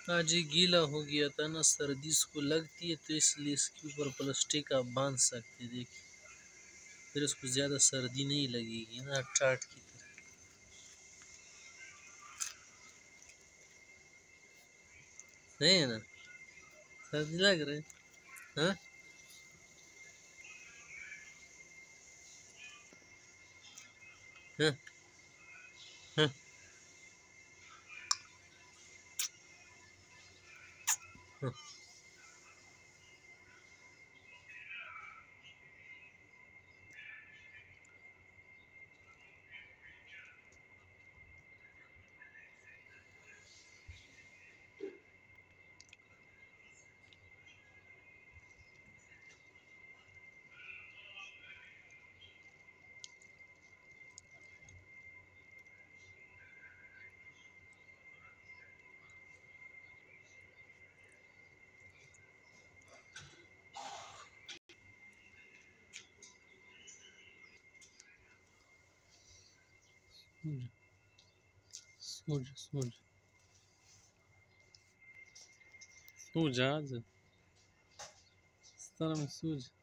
आज ये गीला हो गया था ना, सर्दी इसको लगती है तो इसलिए इसके ऊपर प्लास्टिक आप बांध सकते, देखिए फिर उसको ज़्यादा सर्दी नहीं लगेगी ना, टाट की तरह। नहीं है ना, सर्दी लग रहा है। हाँ हाँ हाँ हाँ। सो जा सो जा सो जा, आज इस तरह में सो जा।